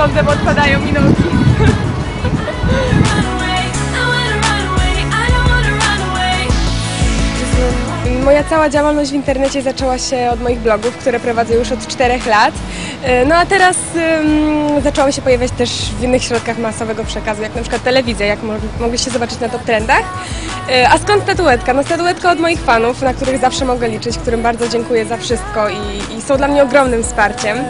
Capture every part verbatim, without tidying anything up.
naprawdę podpadają mi nogi. Moja cała działalność w internecie zaczęła się od moich blogów, które prowadzę już od czterech lat. No a teraz um, zaczęłam się pojawiać też w innych środkach masowego przekazu, jak na przykład telewizja, jak mogliście zobaczyć na Top Trendach. A skąd statuetka? No statuetka od moich fanów, na których zawsze mogę liczyć, którym bardzo dziękuję za wszystko i, i są dla mnie ogromnym wsparciem.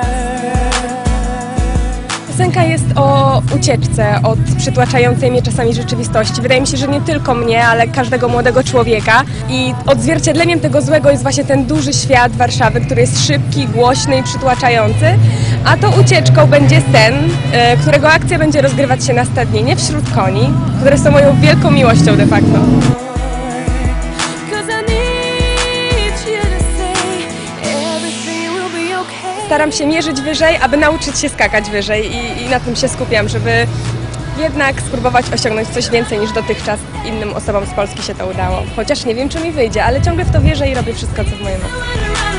Piosenka jest o ucieczce od przytłaczającej mnie czasami rzeczywistości. Wydaje mi się, że nie tylko mnie, ale każdego młodego człowieka. I odzwierciedleniem tego złego jest właśnie ten duży świat Warszawy, który jest szybki, głośny i przytłaczający. A tą ucieczką będzie sen, którego akcja będzie rozgrywać się na stadninie wśród koni, które są moją wielką miłością de facto. Staram się mierzyć wyżej, aby nauczyć się skakać wyżej i, i na tym się skupiam, żeby jednak spróbować osiągnąć coś więcej niż dotychczas innym osobom z Polski się to udało. Chociaż nie wiem, czy mi wyjdzie, ale ciągle w to wierzę i robię wszystko, co w mojej mocy.